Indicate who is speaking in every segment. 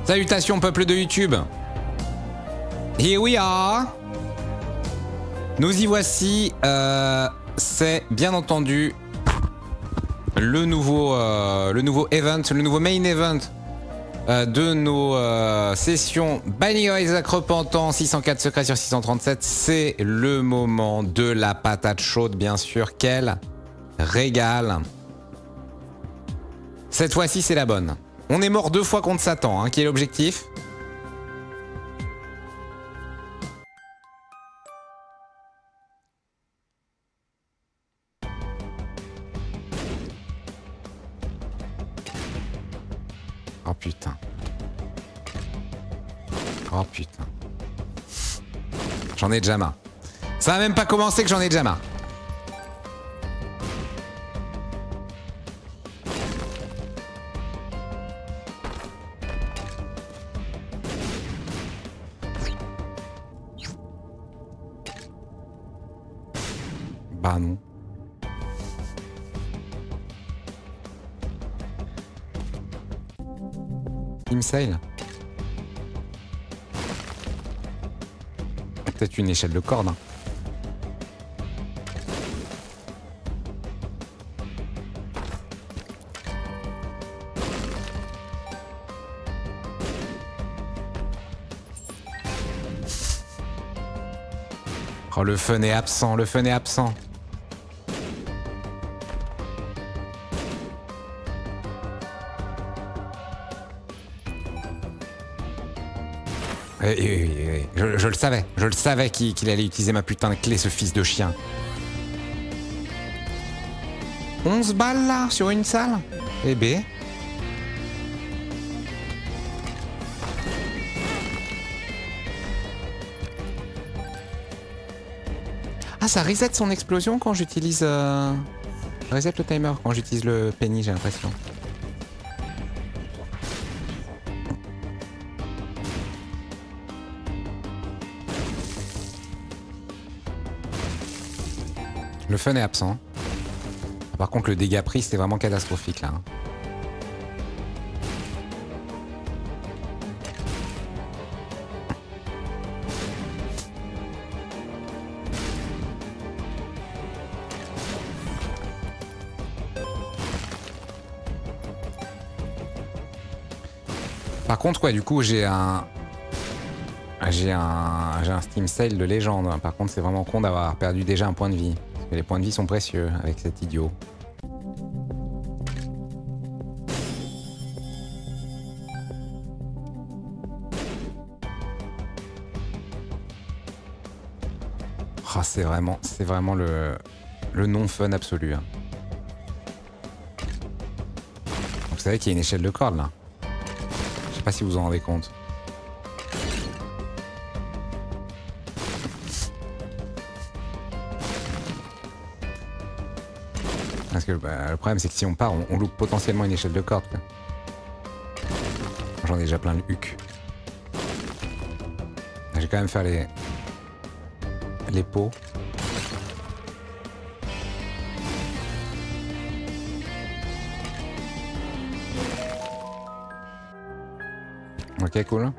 Speaker 1: Salutations peuple de YouTube. Here we are. Nous y voici. C'est bien entendu le nouveau event, le nouveau main event de nos sessions Binding of Isaac Repentant 604 secrets sur 637. C'est le moment de la patate chaude, bien sûr. Quel régal. Cette fois-ci, c'est la bonne. On est mort 2 fois contre Satan, hein, qui est l'objectif. Oh putain. Oh putain. J'en ai déjà marre. Ça a même pas commencé que j'en ai déjà marre. Bah non. Team Sail. Peut-être une échelle de corde. Hein. Oh, le fun est absent, le fun est absent. Je le savais qu'il allait utiliser ma putain de clé, ce fils de chien. 11 balles là, sur une salle? Eh ben. Ah, ça reset son explosion quand j'utilise... Reset le timer quand j'utilise le penny, j'ai l'impression. Le fun est absent. Par contre, le dégât pris, c'est vraiment catastrophique là. Par contre, ouais, du coup, j'ai un Steam Sale de légende. Par contre, c'est vraiment con d'avoir perdu déjà un point de vie. Parce que les points de vie sont précieux avec cet idiot. Oh, c'est vraiment le non-fun absolu. Hein. Vous savez qu'il y a une échelle de corde là. Je sais pas si vous en rendez compte. Parce que le problème c'est que si on part, on loupe potentiellement une échelle de corde. J'en ai déjà plein le huc. Je vais quand même faire les pots. Ok, cool.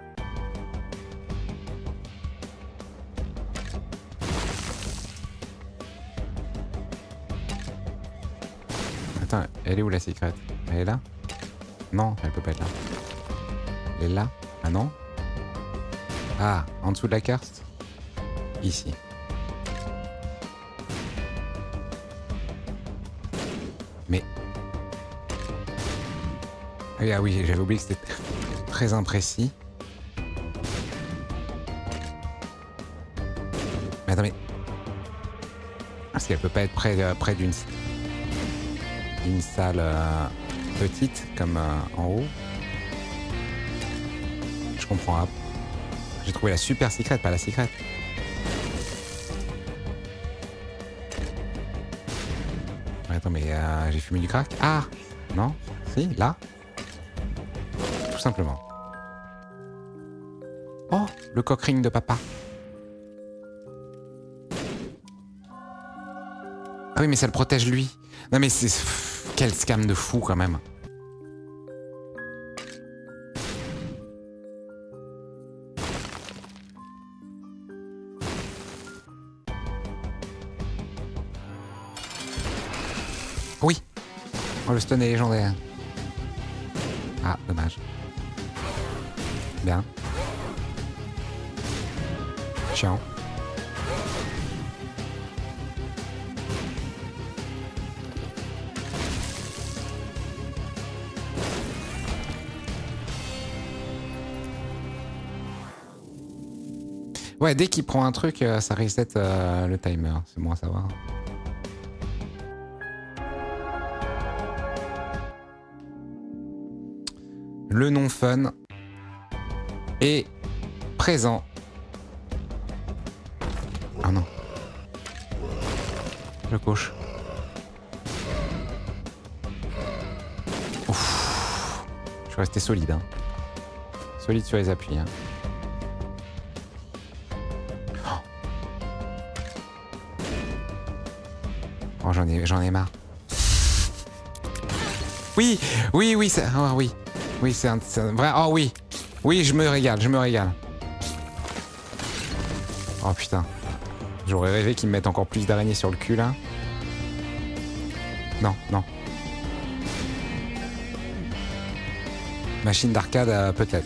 Speaker 1: Attends, elle est où la secrète? Elle est là? Non, elle peut pas être là. Elle est là? Ah non? Ah, en dessous de la carte? Ici. Mais... Ah oui, j'avais oublié que c'était très imprécis. Mais attends, mais... Parce qu'elle peut pas être près d'une salle petite, comme en haut. Je comprends. J'ai trouvé la super secrète, pas la secrète. Attends, mais j'ai fumé du crack. Ah! Non? Si, là? Tout simplement. Oh! Le coq ring de papa. Ah oui, mais ça le protège lui. Non mais c'est... Quel scam de fou quand même. Oui. Oh, le stun est légendaire. Ah, dommage. Bien. Chiant. Ouais, dès qu'il prend un truc, ça reset le timer. C'est bon à savoir. Le non-fun est présent. Ah non. Le coach. Ouf. Je suis resté solide. Hein. Solide sur les appuis. Hein. Oh, j'en ai marre. Oui, oui, oui, c'est... Oh, oui. Oui, c'est un vrai... Oh oui. Oui, je me régale, je me régale. Oh putain. J'aurais rêvé qu'ils me mettent encore plus d'araignées sur le cul, là. Non, non. Machine d'arcade, peut-être.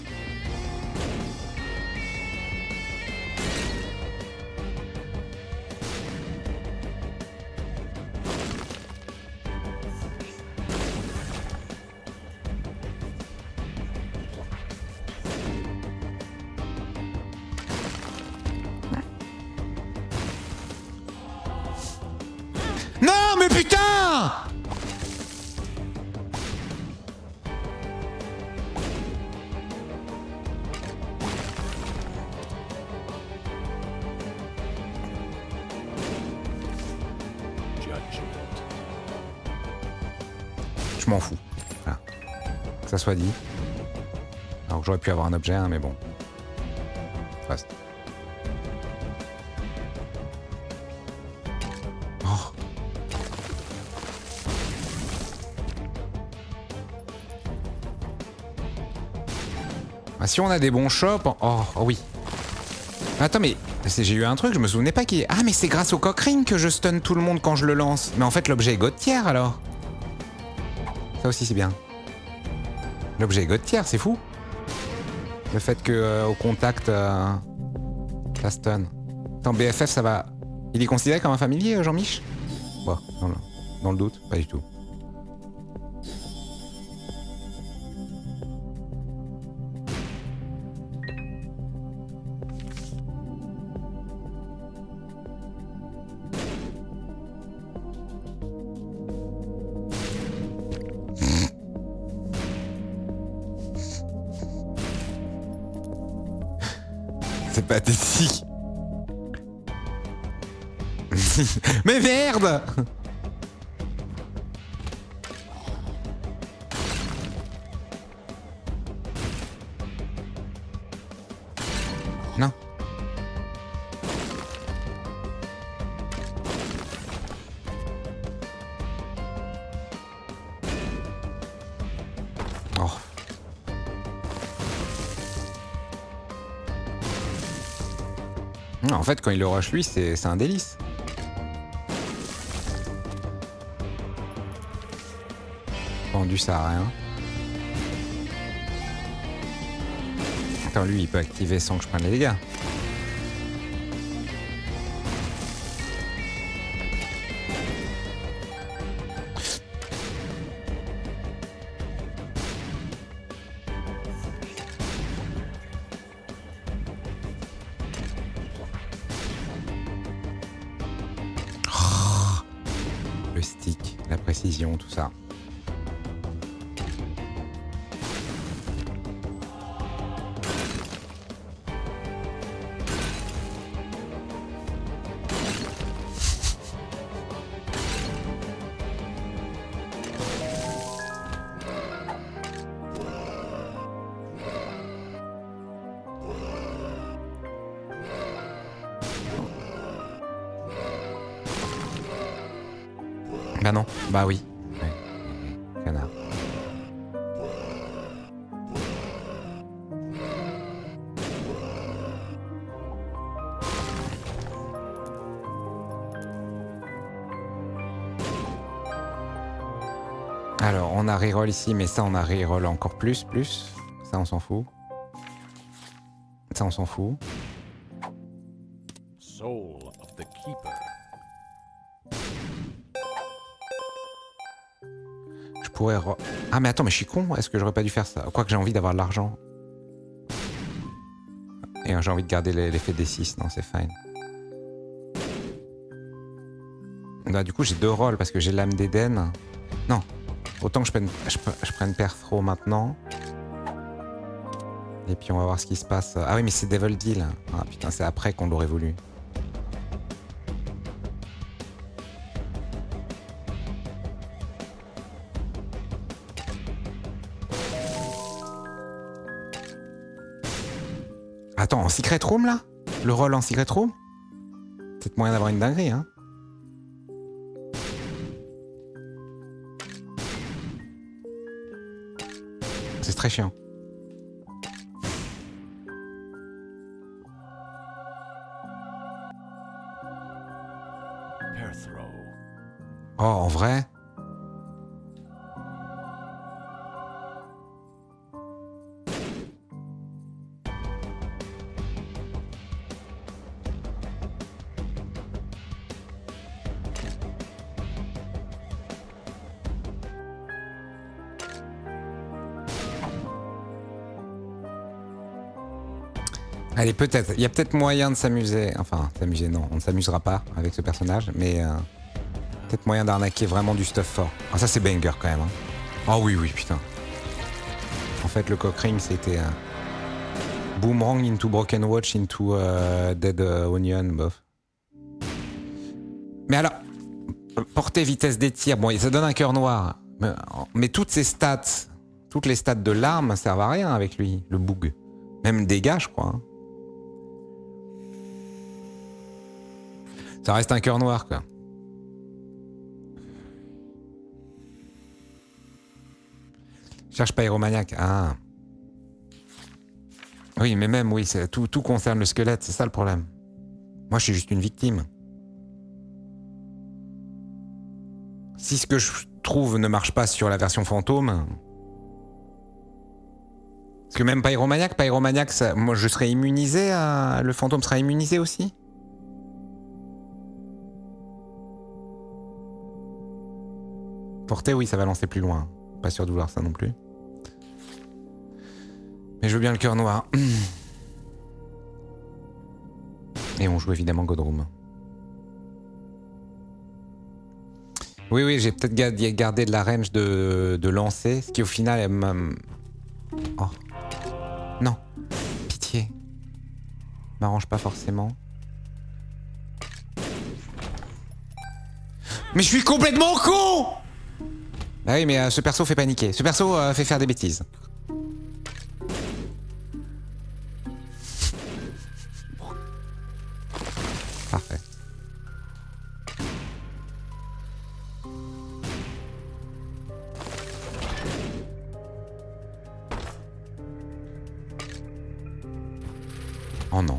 Speaker 1: Non, mais putain! Je m'en fous. Voilà. Que ça soit dit. Alors que j'aurais pu avoir un objet, hein, mais bon. Fast. Oh. Ah, si on a des bons shops... Oh, oh oui. Attends, mais j'ai eu un truc, je me souvenais pas qu'il... Ah, mais c'est grâce au cock ring que je stun tout le monde quand je le lance. Mais en fait, l'objet est God tier, alors. Ça aussi, c'est bien. L'objet est God tier, c'est fou. Le fait que au contact, ça stun. Attends, BFF, ça va... Il est considéré comme un familier, Jean-Mich? Bon, dans le doute, pas du tout. C'est pathétique. Mais merde! Non. Oh. En fait, quand il le rush lui, c'est un délice. Pendu, ça a rien. Attends, lui, il peut activer sans que je prenne les dégâts. Le stick, la précision, tout ça. Bah non, bah oui. Ouais. Canard. Alors, on a reroll ici, mais ça, on a reroll encore plus. Ça, on s'en fout. Ça, on s'en fout.
Speaker 2: Soul of the keeper.
Speaker 1: Je pourrais... Ah, mais attends, mais je suis con. Est-ce que j'aurais pas dû faire ça? Quoique j'ai envie d'avoir de l'argent. Et j'ai envie de garder l'effet des 6. Non, c'est fine. Bah, du coup, j'ai 2 rolls parce que j'ai l'âme d'Éden. Non. Autant que je prenne Perthro maintenant. Et puis on va voir ce qui se passe. Ah oui, mais c'est Devil Deal. Ah putain, c'est après qu'on l'aurait voulu. Attends, en Secret Room là? Le rôle en Secret Room? Peut-être moyen d'avoir une dinguerie, hein? C'est très chiant. Oh, en vrai? Allez, peut-être. Il y a peut-être moyen de s'amuser. Enfin, s'amuser, non. On ne s'amusera pas avec ce personnage, mais peut-être moyen d'arnaquer vraiment du stuff fort. Ah, ça, c'est banger quand même. Hein. Oh oui, oui, putain. En fait, le cockring, c'était Boomerang into Broken Watch into Dead Onion, bof. Mais alors, portée, vitesse des tirs, bon, ça donne un cœur noir. Mais toutes ces stats, toutes les stats de l'arme servent à rien avec lui, le boug. Même dégâts, je crois. Hein. Ça reste un cœur noir, quoi. Cherche Pyromaniac. Ah. Oui, mais même, oui, tout concerne le squelette, c'est ça le problème. Moi, je suis juste une victime. Si ce que je trouve ne marche pas sur la version fantôme... Parce que même Pyromaniac, ça, moi, je serais immunisé à... Le fantôme sera immunisé aussi? Portée, oui, ça va lancer plus loin. Pas sûr de vouloir ça non plus. Mais je veux bien le cœur noir. Et on joue évidemment Godroom. Oui, oui, j'ai peut-être gardé de la range de lancer, ce qui au final... Oh. Non. Pitié. M'arrange pas forcément. Mais je suis complètement con! Ah oui, mais ce perso fait paniquer. Ce perso fait faire des bêtises. Parfait. Oh non.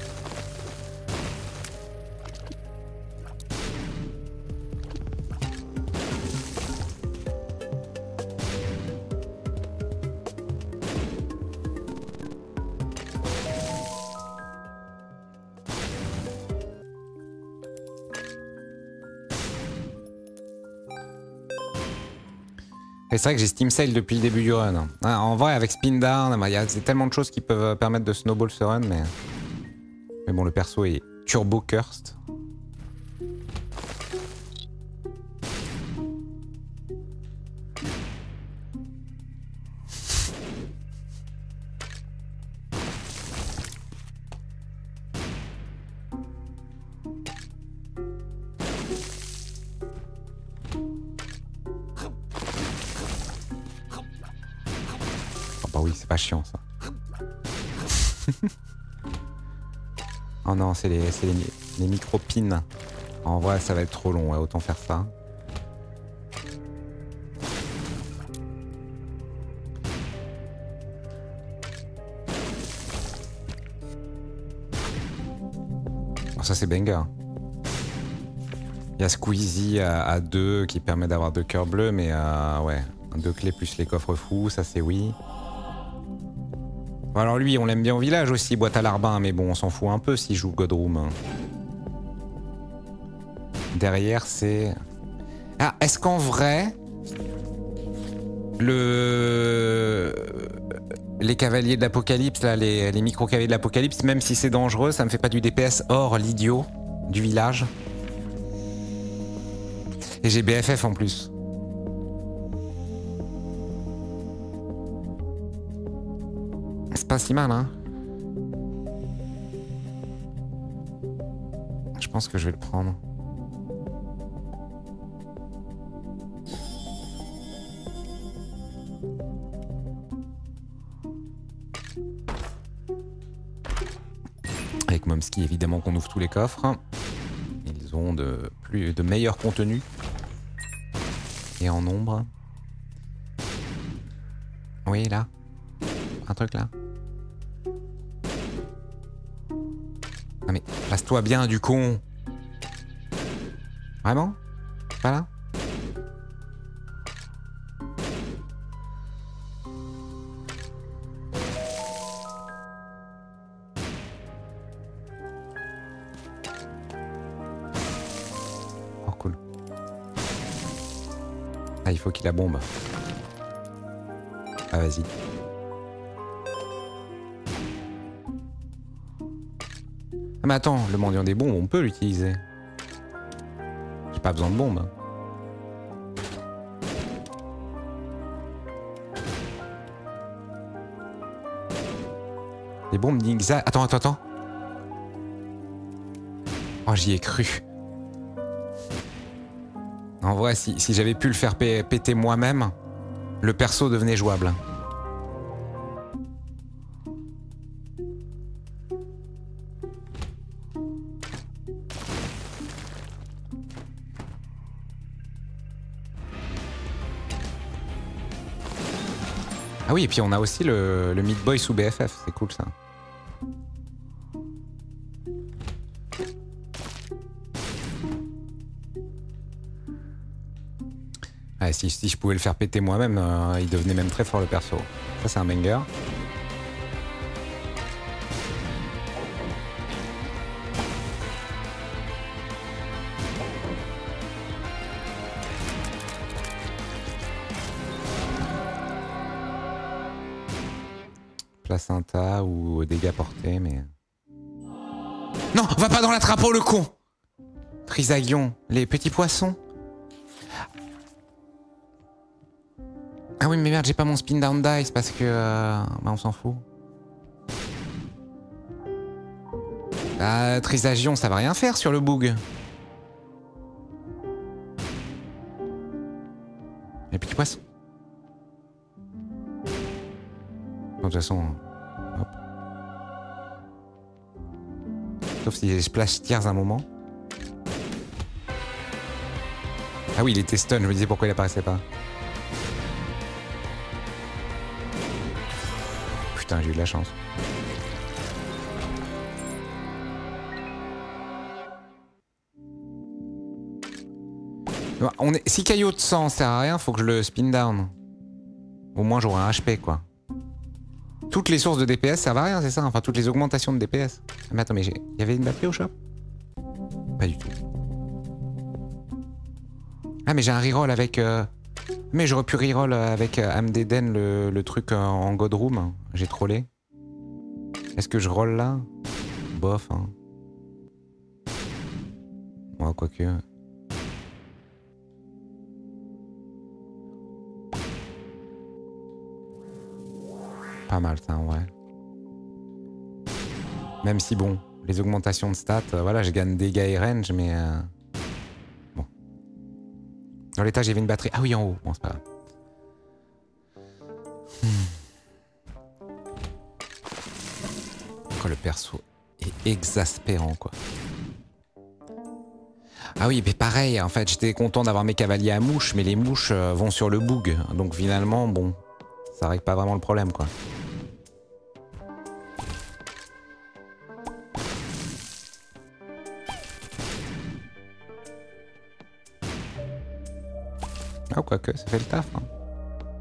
Speaker 1: C'est vrai que j'ai Steam Sale depuis le début du run. En vrai, avec Spin Down, il y a tellement de choses qui peuvent permettre de snowball ce run, mais bon, le perso est turbo cursed. Pas chiant ça. Oh non, c'est les micro-pins. En vrai, ça va être trop long, ouais, autant faire ça. Oh, ça c'est banger. Il y a Squeezie à 2 qui permet d'avoir 2 cœurs bleus, mais ouais. 2 clés plus les coffres fous, ça c'est oui. Bon, alors lui, on l'aime bien au village aussi, boîte à larbin, mais bon, on s'en fout un peu s'il joue Godroom. Derrière, c'est... Ah, est-ce qu'en vrai... Les cavaliers de l'apocalypse, là, les micro-cavaliers de l'apocalypse, même si c'est dangereux, ça me fait pas du DPS hors l'idiot du village. Et j'ai BFF en plus. C'est pas si mal, hein. Je pense que je vais le prendre. Avec Momsky, évidemment qu'on ouvre tous les coffres. Ils ont de meilleurs contenus. Et en nombre. Oui, là. Un truc là. Non mais, passe-toi bien du con. Vraiment? Pas là? Oh cool. Ah, il faut qu'il la bombe. Ah, vas-y. Ah mais attends, le mendiant des bombes, on peut l'utiliser. J'ai pas besoin de bombes. Les bombes d'Inxa... Attends. Oh, j'y ai cru. En vrai, si j'avais pu le faire péter moi-même, le perso devenait jouable. Ah oui, et puis on a aussi le Meat Boy sous BFF, c'est cool ça. Ah, si je pouvais le faire péter moi-même, il devenait même très fort le perso. Ça c'est un banger. Placenta ou dégâts portés, mais... Non, va pas dans la trappe, oh le con! Trisagion, les petits poissons. Ah oui, mais merde, j'ai pas mon spin down dice parce que... bah, on s'en fout. Ah, Trisagion, ça va rien faire sur le boug. Les petits poissons. De toute façon... Hop. Sauf si j'ai splash tears un moment. Ah oui, il était stun, je me disais pourquoi il apparaissait pas. Putain, j'ai eu de la chance. Si caillot de sang sert à rien, faut que je le spin down. Au moins j'aurai un HP quoi. Toutes les sources de DPS servent à rien, c'est ça? Enfin, toutes les augmentations de DPS. Mais attends, mais il y avait une batterie au shop? Pas du tout. Ah, mais j'ai un reroll avec... Mais j'aurais pu reroll avec Amdeden le truc en Godroom. J'ai trollé. Est-ce que je roll là? Bof, hein. Ouais, quoique... Pas mal ça en vrai. Même si bon, les augmentations de stats, voilà, je gagne dégâts et range, mais bon. Dans l'étage, il y avait une batterie. Ah oui, en haut. Bon, c'est pas grave. Oh, le perso est exaspérant, quoi. Ah oui, mais pareil, en fait, j'étais content d'avoir mes cavaliers à mouches, mais les mouches vont sur le boug. Donc finalement, bon, ça règle pas vraiment le problème, quoi. Ah, quoique, ça fait le taf. Hein.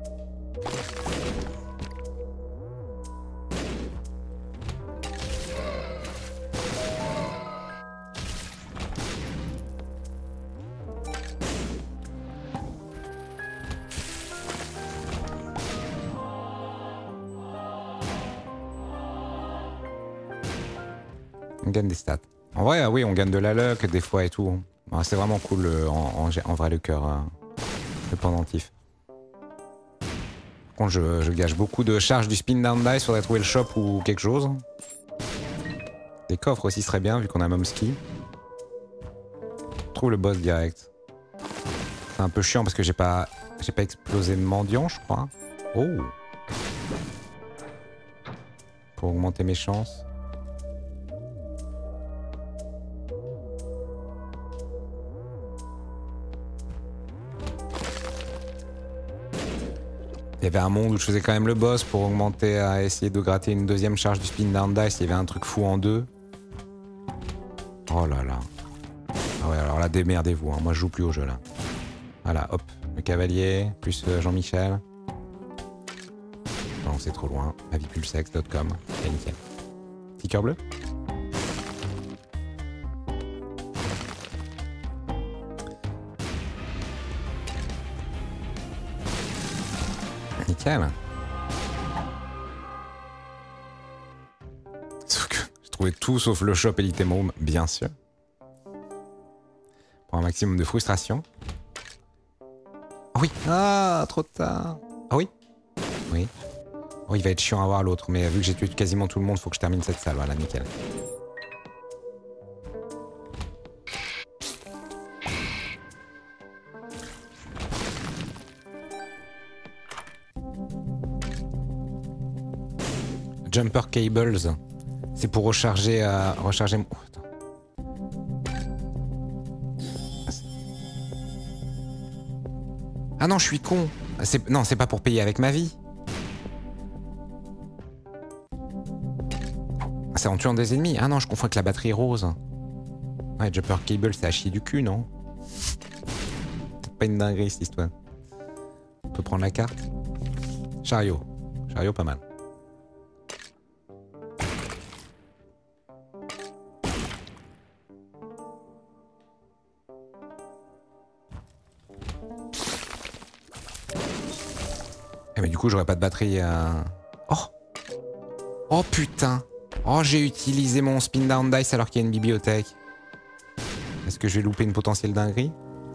Speaker 1: On gagne des stats. En vrai, oui, on gagne de la luck des fois et tout. C'est vraiment cool en vrai le cœur. Le pendentif. Par contre, je gâche beaucoup de charges du spin down dice. Faudrait trouver le shop ou quelque chose. Les coffres aussi seraient bien vu qu'on a Momski. Trouve le boss direct. C'est un peu chiant parce que j'ai pas explosé de mendiant, je crois. Oh. Pour augmenter mes chances. Il y avait un monde où je faisais quand même le boss pour augmenter, à essayer de gratter une deuxième charge du spin down dice. Il y avait un truc fou en deux. Oh là là. Ah ouais, alors là, démerdez-vous. Hein. Moi, je joue plus au jeu là. Voilà, hop. Le cavalier, plus Jean-Michel. Non, c'est trop loin. Lavipulsex.com. C'est nickel. Petit cœur bleu. Nickel. Sauf que j'ai trouvé tout sauf le shop et l'item bien sûr. Pour un maximum de frustration. Oh oui. Ah, trop tard. Ah oui. Oui. Oh, il va être chiant à voir l'autre, mais vu que j'ai tué quasiment tout le monde, faut que je termine cette salle. Voilà, nickel. Jumper cables, c'est pour recharger. Oh, attends. Ah non, je suis con. Non, c'est pas pour payer avec ma vie. C'est en tuant des ennemis. Ah non, je confonds avec la batterie rose. Ouais, jumper cable, c'est à chier du cul, non? Peut-être pas une dinguerie cette histoire. On peut prendre la carte. Chariot. Chariot, pas mal. Mais du coup, j'aurais pas de batterie à... Oh! Oh putain! Oh, j'ai utilisé mon spin down dice alors qu'il y a une bibliothèque. Est-ce que je vais louper une potentielle dinguerie?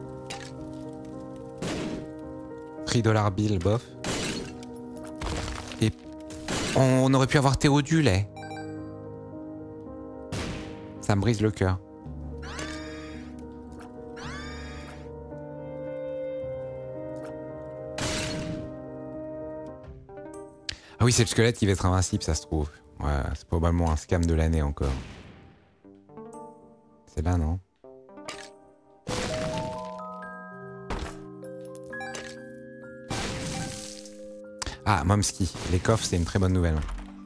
Speaker 1: $3 bill, bof. Et on aurait pu avoir Théodule, eh. Ça me brise le cœur. Ah oui, c'est le squelette qui va être invincible, ça se trouve. Ouais, c'est probablement un scam de l'année encore. C'est là, non? Ah, Momski. Les coffres, c'est une très bonne nouvelle.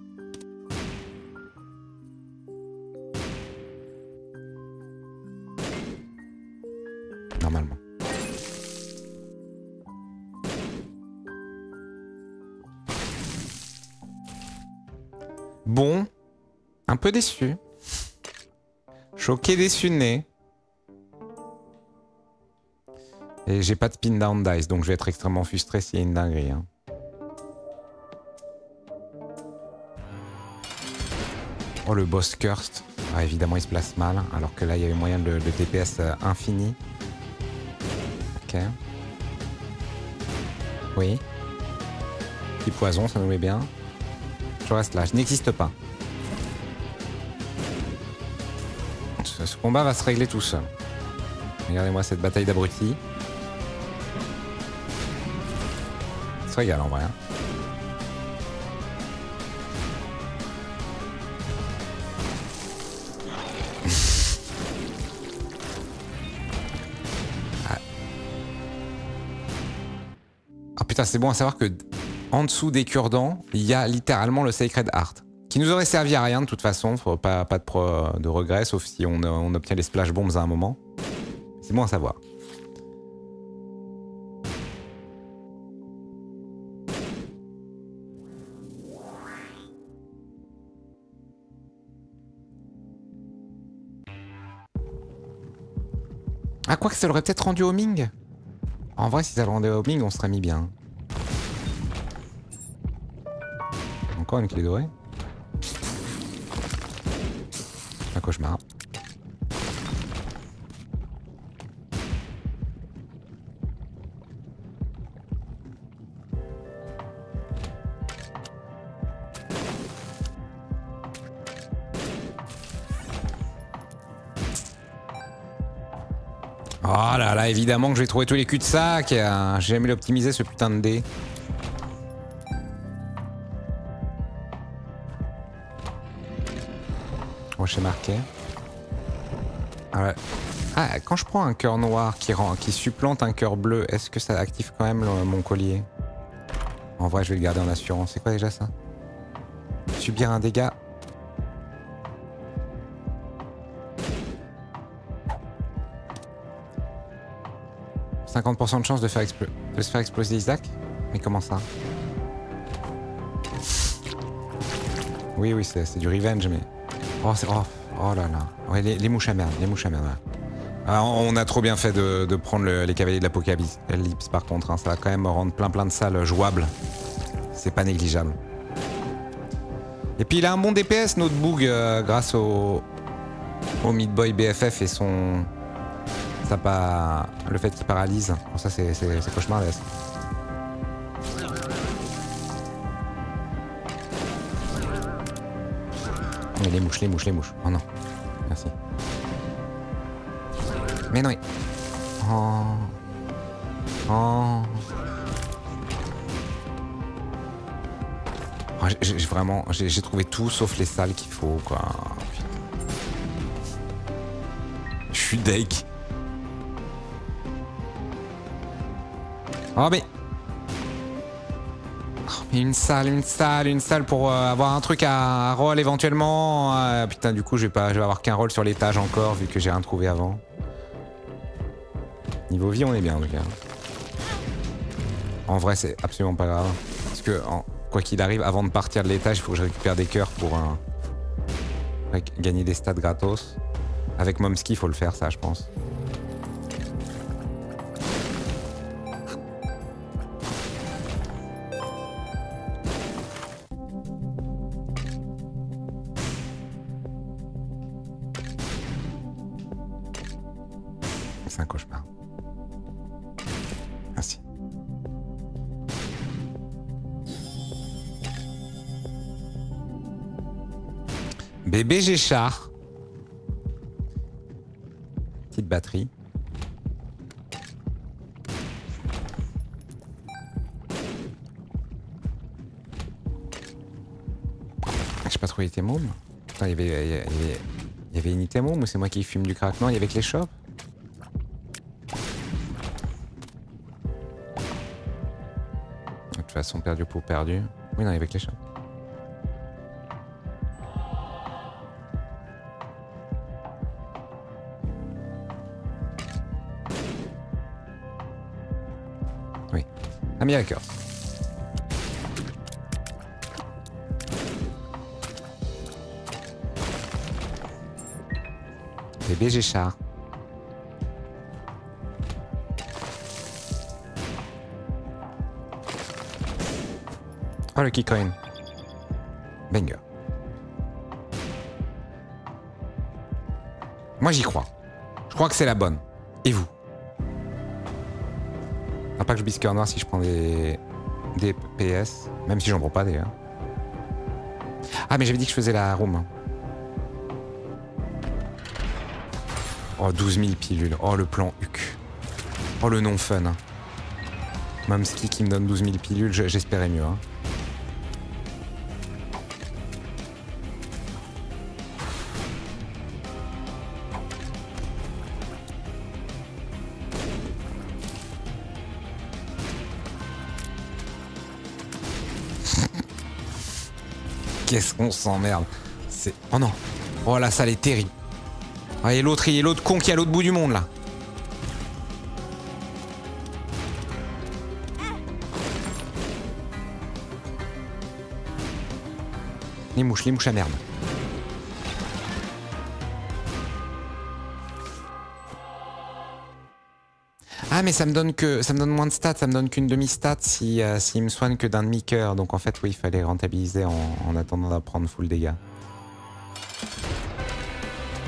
Speaker 1: Normalement. Bon, un peu déçu. Choqué, déçu de nez. Et j'ai pas de spin down dice, donc je vais être extrêmement frustré s'il y a une dinguerie. Hein. Oh, le boss cursed. Ah, évidemment, il se place mal, alors que là, il y avait moyen de DPS infini. Ok. Oui. Petit poison, ça nous met bien. Je reste là, je n'existe pas. Ce combat va se régler tout seul. Regardez-moi cette bataille d'abrutis. Ça se régale en vrai. Hein. Ah. Oh putain, c'est bon à savoir que en dessous des cure-dents, il y a littéralement le Sacred Heart. Qui nous aurait servi à rien de toute façon, pas de regret, sauf si on obtient les splash bombs à un moment. C'est bon à savoir. Ah, quoi que ça l'aurait peut-être rendu homing. En vrai, si ça le rendait homing, on serait mis bien. Encore une clé dorée. cauchemar. Oh là là, évidemment que je vais trouver tous les cul-de-sac. J'ai jamais l'optimiser ce putain de dé. Rocher marqué. Ah, ouais. Ah, quand je prends un cœur noir qui supplante un cœur bleu, est-ce que ça active quand même mon collier? En vrai, je vais le garder en assurance. C'est quoi déjà ça? Subir un dégât. « 50% de chance de se faire exploser Isaac ?» Mais comment ça? Oui, oui, c'est du revenge, mais... Oh là là. Ouais, les mouches à merde, les mouches à merde. Ouais. Ah, on a trop bien fait de prendre les cavaliers de l'Apocalypse par contre. Hein. Ça va quand même rendre plein de salles jouables. C'est pas négligeable. Et puis il a un bon DPS, notre Boog, grâce au Meat Boy BFF et son... le fait qu'il paralyse. Bon, ça c'est cauchemardesque. Mais les mouches. Oh non. Merci. Mais non. Oh. J'ai trouvé tout sauf les salles qu'il faut, quoi. Je suis deck. Oh mais... Une salle pour avoir un truc à roll éventuellement. Putain, du coup, je vais avoir qu'un roll sur l'étage encore, vu que j'ai rien trouvé avant. Niveau vie, on est bien, en tout cas. En vrai, c'est absolument pas grave. Parce que, quoi qu'il arrive, avant de partir de l'étage, il faut que je récupère des cœurs pour gagner des stats gratos. Avec Momski, il faut le faire, ça, je pense. C'est un cauchemar. Merci. Bébé Géchard. Petite batterie. J'ai pas trouvé Itemum. Putain, il y avait une Itemum ou c'est moi qui fume du crack? Non, il y avait que les shops. De toute façon, perdu pour perdu. Oui, non, il y avait que les shops. Oui. America. Bébé Géchard. Oh, le keycoin. Banger. Moi, j'y crois. Je crois que c'est la bonne. Et vous? Ah, pas que je bise cœur noir si je prends des PS. Même si j'en prends pas d'ailleurs. Ah, mais j'avais dit que je faisais la room. Oh, 12 000 pilules. Oh, le plan HUC. Oh, le non fun. Momski qui me donne 12 000 pilules, j'espérais mieux. Hein. Qu'est-ce qu'on s'emmerde. C'est... Oh non. Oh la salle est terrible. Ah, et l'autre con qui est à l'autre bout du monde là. Les mouches à merde. Ah mais ça me donne moins de stats, ça me donne qu'une demi-stat s'il me soigne que d'un demi-cœur. Donc en fait oui, il fallait rentabiliser en attendant d'apprendre full dégâts.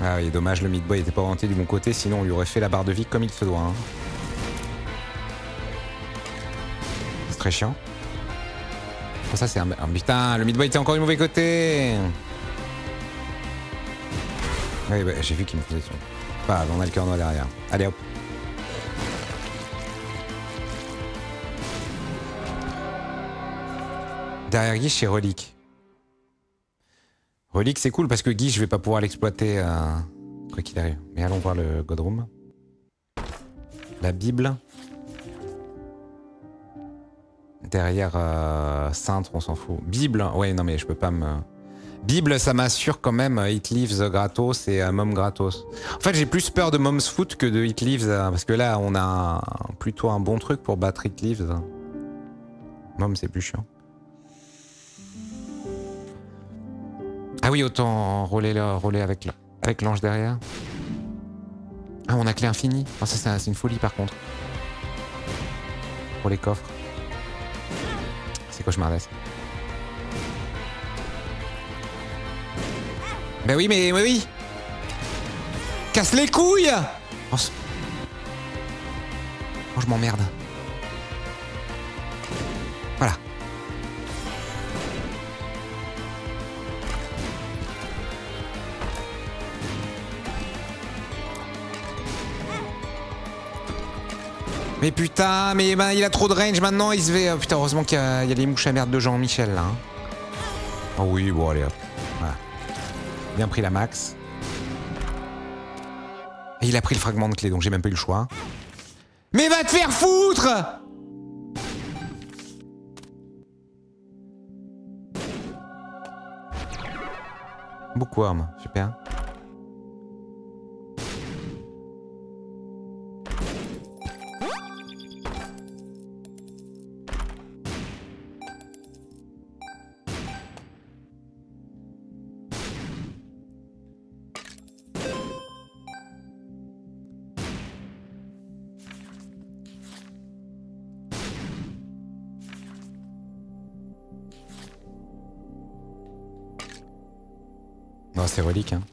Speaker 1: Ah oui, dommage, le Meat Boy était pas orienté du bon côté, sinon on lui aurait fait la barre de vie comme il se doit. Hein. C'est très chiant. Oh, ça c'est un... Oh, putain, le Meat Boy était encore du mauvais côté. Oui, bah, j'ai vu qu'il me faisait sur. Pas, on a le cœur noir derrière. Allez hop. Derrière Guiche, c'est Relique. Relique, c'est cool parce que Guiche, je vais pas pouvoir l'exploiter quoi qu'il arrive. Mais allons voir le Godroom. La Bible. Derrière Cintre, on s'en fout. Bible, ouais, non mais je peux pas me... Bible, ça m'assure quand même Hit Leaves gratos et Mom gratos. En fait, j'ai plus peur de Mom's Foot que de Hit Leaves parce que là, on a plutôt un bon truc pour battre Hit Leaves. Mom, c'est plus chiant. Ah oui, autant rouler avec l'ange derrière. Ah, on a clé infinie. Oh, ça, c'est une folie par contre. Pour les coffres. C'est cauchemardesque. Ben oui, mais oui. Casse les couilles. Oh, je m'emmerde. Voilà. Mais putain, mais ben, il a trop de range maintenant, il se fait... Oh, putain, heureusement qu'il y a les mouches à merde de Jean-Michel là. Hein. Oh oui, bon allez hop. Voilà. Bien pris la max. Et il a pris le fragment de clé, donc j'ai même pas eu le choix. Mais va te faire foutre! Bookworm, super. Non, c'est relique, hein.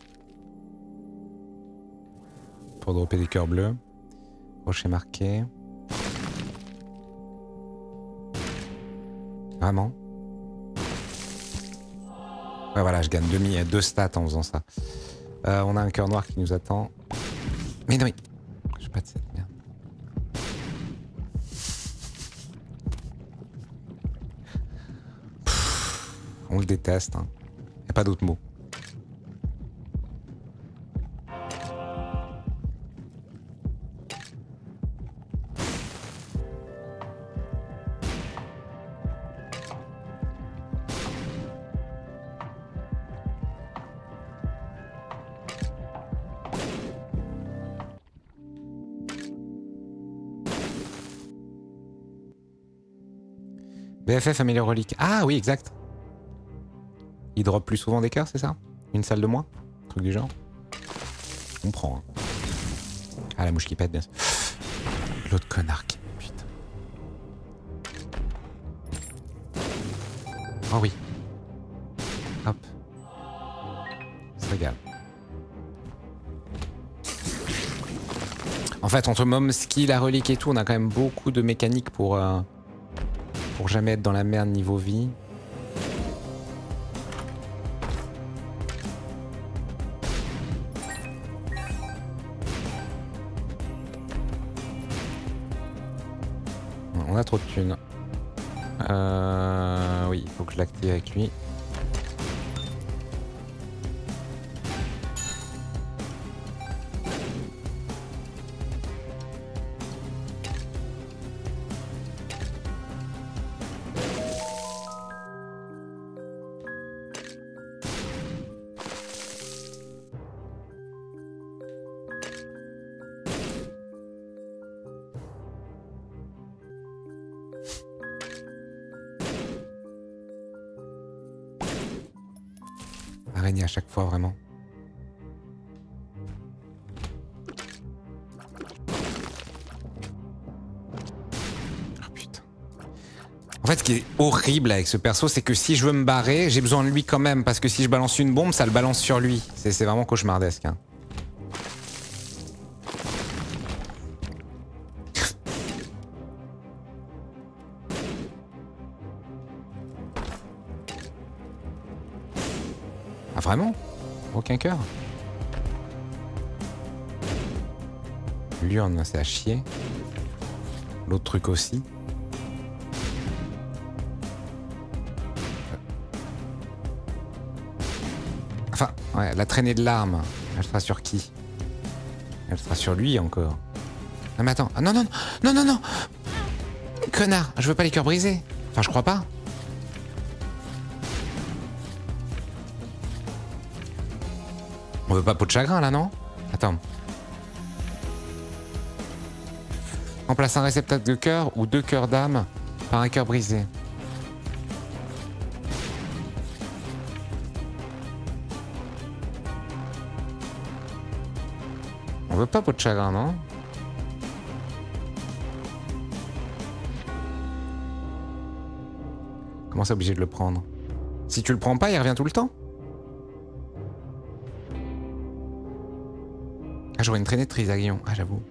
Speaker 1: Pour dropper des cœurs bleus. Rocher marqué. Vraiment. Ouais, voilà, je gagne 2 stats en faisant ça. On a un cœur noir qui nous attend. Mais non, mais... Je sais pas de cette merde. Pff, on le déteste, hein. Y a pas d'autre mot. BFF améliore relique. Ah oui, exact. Il drop plus souvent des cœurs, c'est ça? Une salle de moins? Un truc du genre? On prend. Hein. Ah, la mouche qui pète, bien sûr. L'autre connard qui... Putain. Oh oui. Hop. Ça se régale. En fait, entre Momski, la relique et tout, on a quand même beaucoup de mécaniques pour jamais être dans la merde niveau vie. On a trop de thunes. Oui, il faut que je l'active avec lui. Araignée à chaque fois, vraiment. Oh putain. En fait, ce qui est horrible avec ce perso, c'est que si je veux me barrer, j'ai besoin de lui quand même. Parce que si je balance une bombe, ça le balance sur lui. C'est vraiment cauchemardesque. Hein. vraiment? Aucun cœur? L'urne, c'est à chier. L'autre truc aussi. Enfin, ouais, la traînée de larmes, elle sera sur qui? Elle sera sur lui encore. Non mais attends, ah, non, non, non, non, non. Connard, je veux pas les cœurs brisés. Enfin, je crois pas. On veut pas peau de chagrin là, non? Attends. Remplace un réceptacle de cœur ou 2 cœurs d'âme par un cœur brisé. On veut pas peau de chagrin, non? Comment c'est obligé de le prendre? Si tu le prends pas, il revient tout le temps? Ah, j'aurais une traînée de Trisagion. Ah, j'avoue.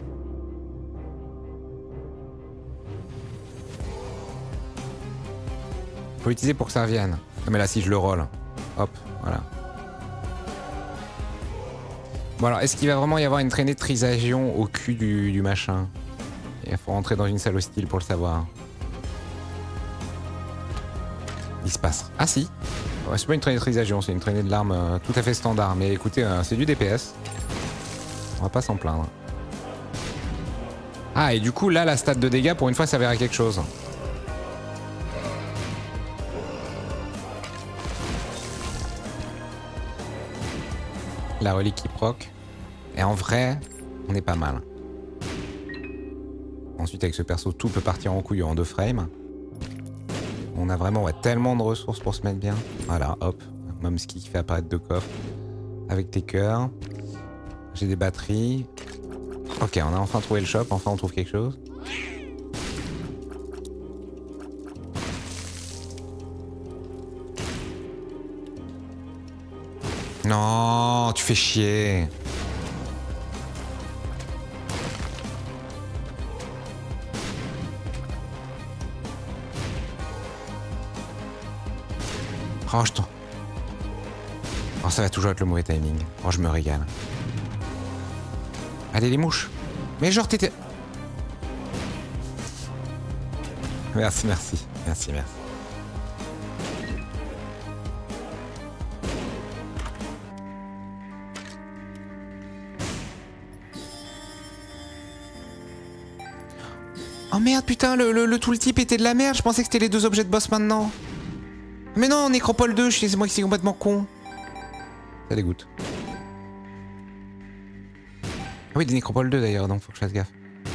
Speaker 1: Faut l'utiliser pour que ça revienne. Non mais là, si je le roll. Hop, voilà. Bon alors, est-ce qu'il va vraiment y avoir une traînée de Trisagion au cul du machin? Il faut rentrer dans une salle hostile pour le savoir. Il se passe. Ah si. Ouais, c'est pas une traînée de Trisagion, c'est une traînée de larmes tout à fait standard. Mais écoutez, c'est du DPS. On va pas s'en plaindre. Ah, et du coup, là, la stat de dégâts, pour une fois, ça verra quelque chose. La relique qui proc. Et en vrai, on est pas mal. Ensuite, avec ce perso, tout peut partir en couille en 2 frames. On a vraiment tellement de ressources pour se mettre bien. Voilà, hop. Momski qui fait apparaître 2 coffres. Avec tes cœurs. J'ai des batteries. Ok, on a enfin trouvé le shop. Enfin, on trouve quelque chose. Non, tu fais chier. Oh, je t'en... Oh, ça va toujours être le mauvais timing. Oh, je me régale. Allez, les mouches. Mais genre, t'étais... Merci, merci. Merci, merci. Oh merde, putain, le tooltip était de la merde. Je pensais que c'était les 2 objets de boss maintenant. Mais non, Nécropole 2, c'est moi qui suis complètement con. Ça dégoûte. Ah oui, des Nécropole 2 d'ailleurs, donc faut que je fasse gaffe.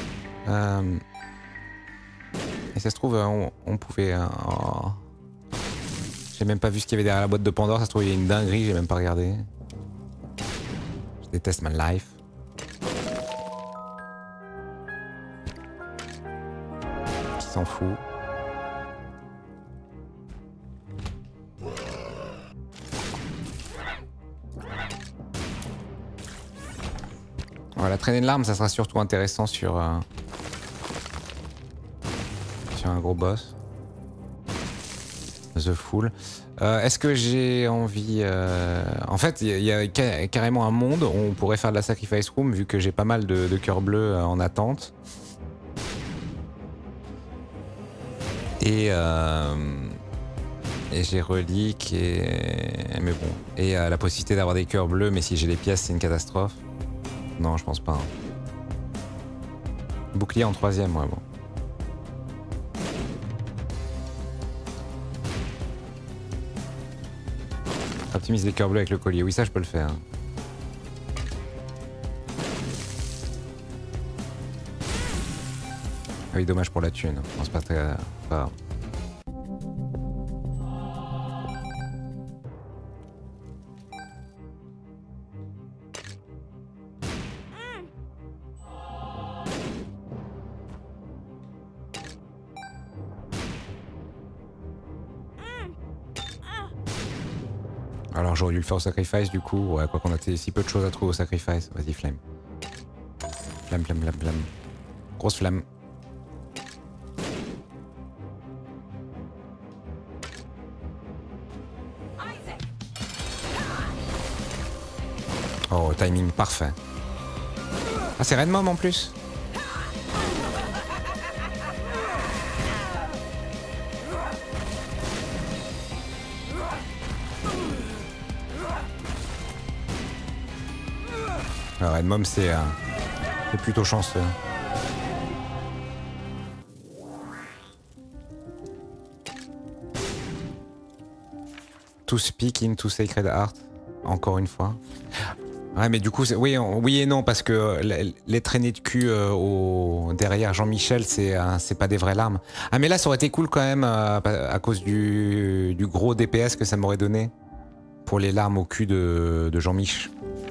Speaker 1: Et ça se trouve, on pouvait... Oh. J'ai même pas vu ce qu'il y avait derrière la boîte de Pandore, ça se trouve il y a une dinguerie, j'ai même pas regardé. Je déteste ma life. Qui s'en fout. La traînée de larmes, ça sera surtout intéressant sur un gros boss. The Fool. Est-ce que j'ai envie... En fait, il y a carrément un monde où on pourrait faire de la Sacrifice Room, vu que j'ai pas mal de cœurs bleus en attente. Et j'ai relique mais bon. Et la possibilité d'avoir des cœurs bleus, mais si j'ai les pièces, c'est une catastrophe. Non, je pense pas. Bouclier en 3ème, ouais, bon. Optimise les cœurs bleus avec le collier. Oui, ça, je peux le faire. Ah oui, dommage pour la thune. Non, c'est pas très... Pas... Alors j'aurais dû le faire au sacrifice du coup, ouais, quoi qu'on a si peu de choses à trouver au sacrifice. Vas-y, flemme. Flemme, flemme, flemme, flemme. Grosse flemme. Oh, timing parfait. Ah, c'est Red Mom en plus. Alors, Red Mom, c'est plutôt chanceux. To speak into Sacred Heart, encore une fois. Ouais, mais du coup, oui, oui et non, parce que les traînées de cul derrière Jean-Michel, c'est pas des vraies larmes. Ah, mais là, ça aurait été cool quand même, à cause du gros DPS que ça m'aurait donné pour les larmes au cul de Jean-Mich.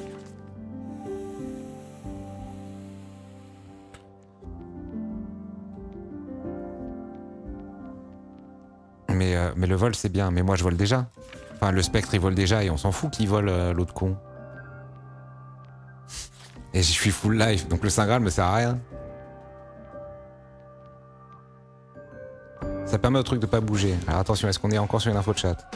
Speaker 1: Mais le vol, c'est bien, mais moi, je vole déjà. Enfin, le spectre, il vole déjà et on s'en fout qu'il vole l'autre con. Et je suis full life, donc le Saint Graal me sert à rien. Ça permet au truc de pas bouger. Alors attention, est-ce qu'on est encore sur une info de chat?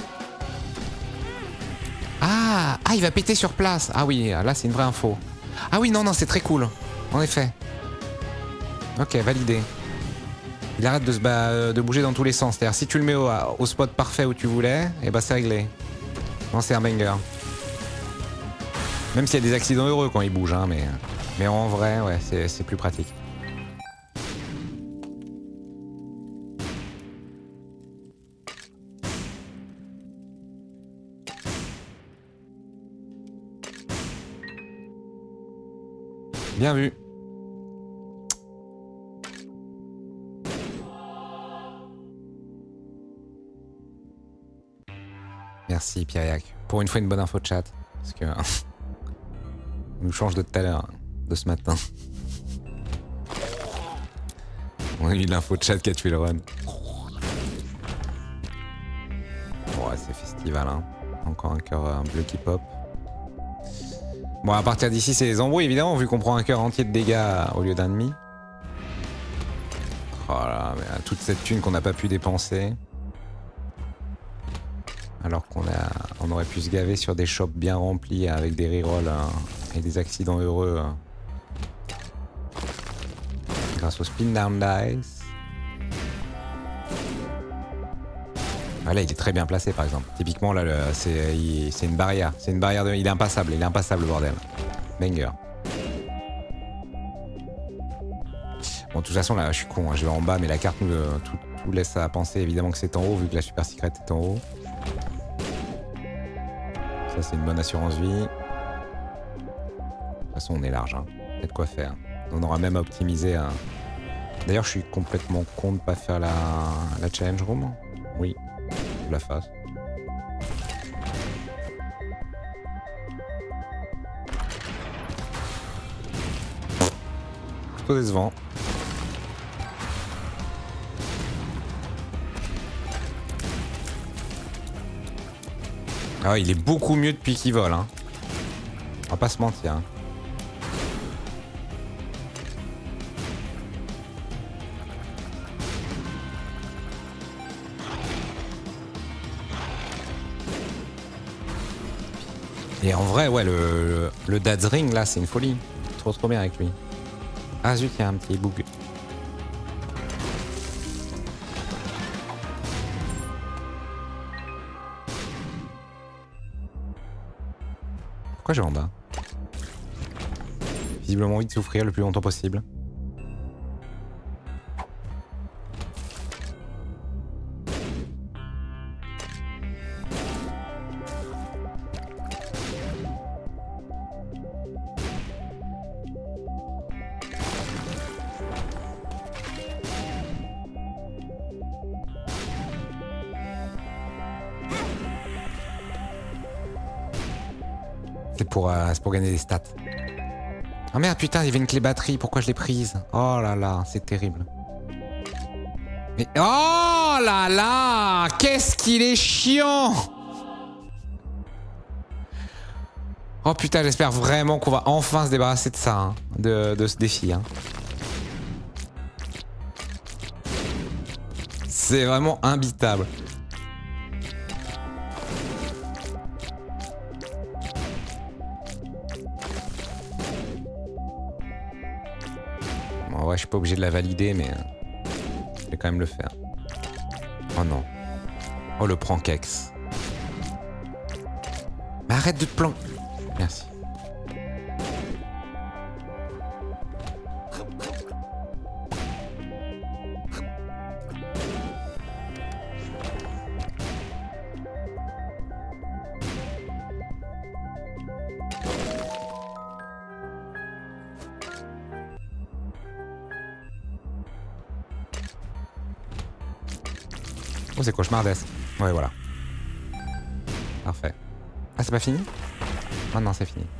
Speaker 1: Ah, il va péter sur place. Ah oui, là c'est une vraie info. Ah oui, non, c'est très cool. En effet. Ok, validé. Il arrête de bouger dans tous les sens. C'est-à-dire si tu le mets au spot parfait où tu voulais, et bah c'est réglé. Non, c'est un banger. Même s'il y a des accidents heureux quand il bouge, hein, mais en vrai, ouais, c'est plus pratique. Bien vu. Merci Pierriac. Pour une fois une bonne info de chat. Parce que on nous change de tout à l'heure, de ce matin. On a eu de l'info de chat qui a tué le run. Ouais, c'est festival, hein. Encore un cœur bleu qui pop. Bon, à partir d'ici, c'est les embrouilles, évidemment, vu qu'on prend un cœur entier de dégâts au lieu d'un demi. Oh là, mais toute cette thune qu'on n'a pas pu dépenser. Alors qu'on aurait pu se gaver sur des shops bien remplis avec des rerolls et des accidents heureux. Grâce au spin down dice. Ah, là, il est très bien placé par exemple. Typiquement, là, c'est une barrière. C'est une barrière de. Il est impassable, le bordel. Banger. Bon, de toute façon, là, je suis con, hein, je vais en bas, mais la carte nous tout laisse à penser évidemment que c'est en haut, vu que la super secret est en haut. Ça, c'est une bonne assurance vie. De toute façon, on est large, hein. Il y a de quoi faire. On aura même à optimiser. D'ailleurs, je suis complètement con de pas faire la challenge room. Oui, je la fasse. Plutôt décevant. Ah, il est beaucoup mieux depuis qu'il vole, hein. On va pas se mentir. Hein. Et en vrai, ouais, le Dad's Ring, là, c'est une folie. Trop bien avec lui. Ah zut, il y a un petit bug. Pourquoi j'ai en bas? Visiblement envie de souffrir le plus longtemps possible. C'est pour gagner des stats. Oh merde, putain, il y avait une clé batterie. Pourquoi je l'ai prise? Oh là là, c'est terrible. Mais oh là là, qu'est-ce qu'il est chiant! Oh putain, j'espère vraiment qu'on va enfin se débarrasser de ça, hein, de ce défi. Hein. C'est vraiment imbitable. En vrai, je suis pas obligé de la valider, mais je vais quand même le faire. Oh non. Oh, le prankex. Mais arrête de te planquer. Merci. Oh, c'est cauchemardesque. Ouais, voilà. Parfait. Ah, c'est pas fini? Ah non, c'est fini.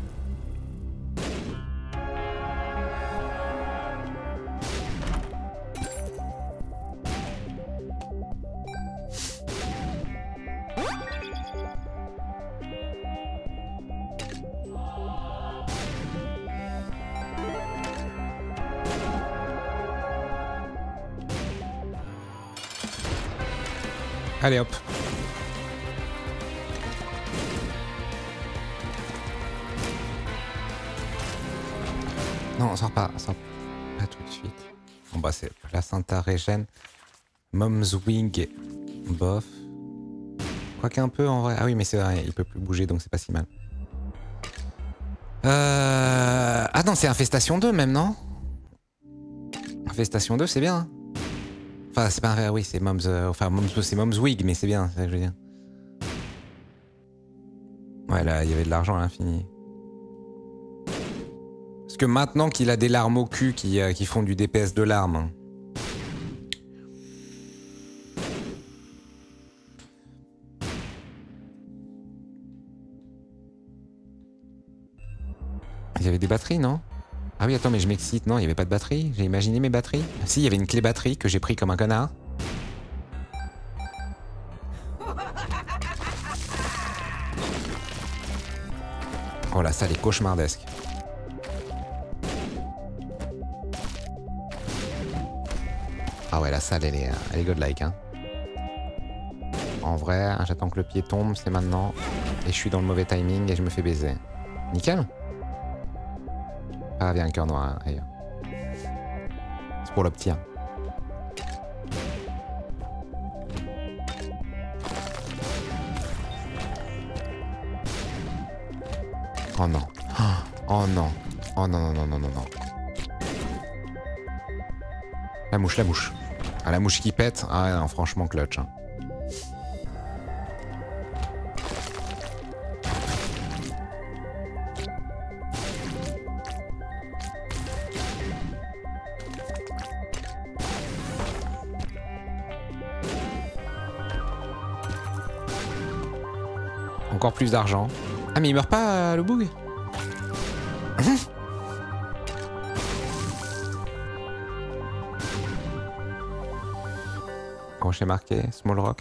Speaker 1: Allez hop. Non, on sort pas tout de suite. Bon bah c'est placenta régène. Mom's wing, bof. Quoique un peu en vrai. Ah oui mais c'est vrai, il peut plus bouger donc c'est pas si mal. Ah non c'est Infestation 2 même non? Infestation 2 c'est bien. Hein, enfin c'est pas un... Oui c'est Mom's... Enfin c'est Mom's wig mais c'est bien, c'est ça que je veux dire. Ouais là il y avait de l'argent à l'infini. Parce que maintenant qu'il a des larmes au cul qui font du DPS de larmes. Il y avait des batteries, non? Ah oui, attends, mais je m'excite. Non, il n'y avait pas de batterie. J'ai imaginé mes batteries. Si, il y avait une clé batterie que j'ai pris comme un connard. Oh la salle est cauchemardesque. Ah ouais, la salle, elle est godlike. Hein. En vrai, j'attends que le pied tombe, c'est maintenant. Et je suis dans le mauvais timing et je me fais baiser. Nickel. Ah, viens, un cœur noir ailleurs. C'est pour l'obtenir. Oh non. Oh non. Oh non, non, non, non, non, non. La mouche, la mouche. Ah, la mouche qui pète. Ah non, franchement, clutch. Hein. Encore plus d'argent. Ah mais il meurt pas le boug. Crochet marqué, small rock.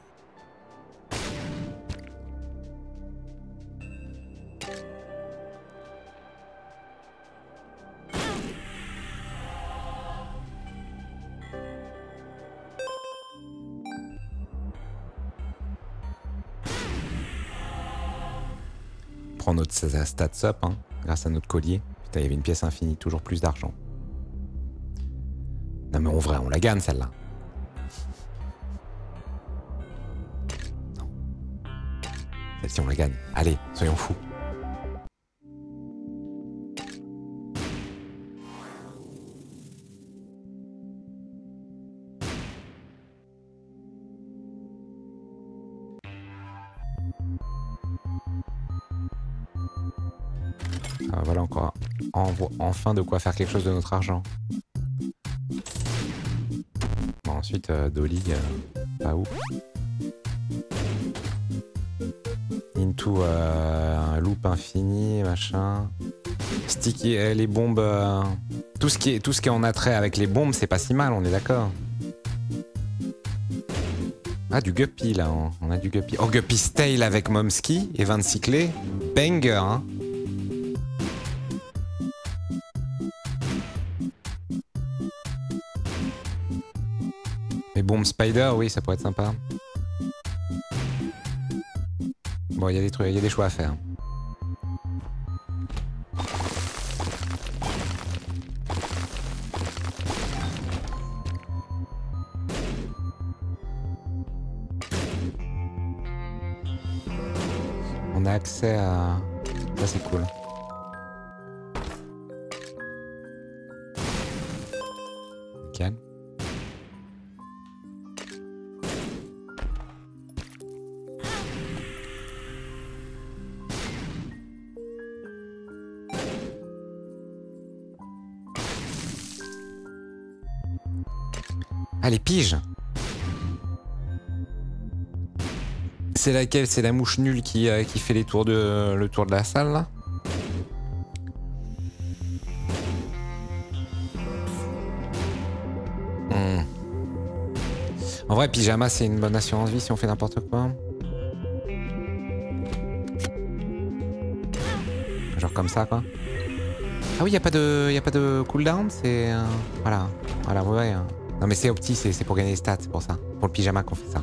Speaker 1: Prends notre stats up, hein, grâce à notre collier. Putain, il y avait une pièce infinie, toujours plus d'argent. Non mais en vrai, on la gagne celle-là. Celle-ci, on la gagne. Allez, soyons fous. Ah, voilà encore enfin de quoi faire quelque chose de notre argent. Bon, ensuite, Dolly, pas où. Into un loop infini, machin. Sticky, les bombes. Tout ce qui est en attrait avec les bombes, c'est pas si mal, on est d'accord. Ah, du Guppy là, on a du Guppy. Oh, Guppy's Tail avec Momski et 26 clés. Banger, hein. Les bombes Spider, oui, ça pourrait être sympa. Bon, il y a des trucs, il y a des choix à faire. On a accès à... Ça c'est cool. Nickel. Ah, les piges. C'est laquelle? C'est la mouche nulle qui fait le tour de la salle, là? En vrai, pyjama, c'est une bonne assurance vie si on fait n'importe quoi. Genre comme ça, quoi. Ah oui, y a pas de cooldown, c'est... voilà, ouais. Non mais c'est opti, c'est pour gagner des stats, c'est pour ça. Pour le pyjama qu'on fait ça.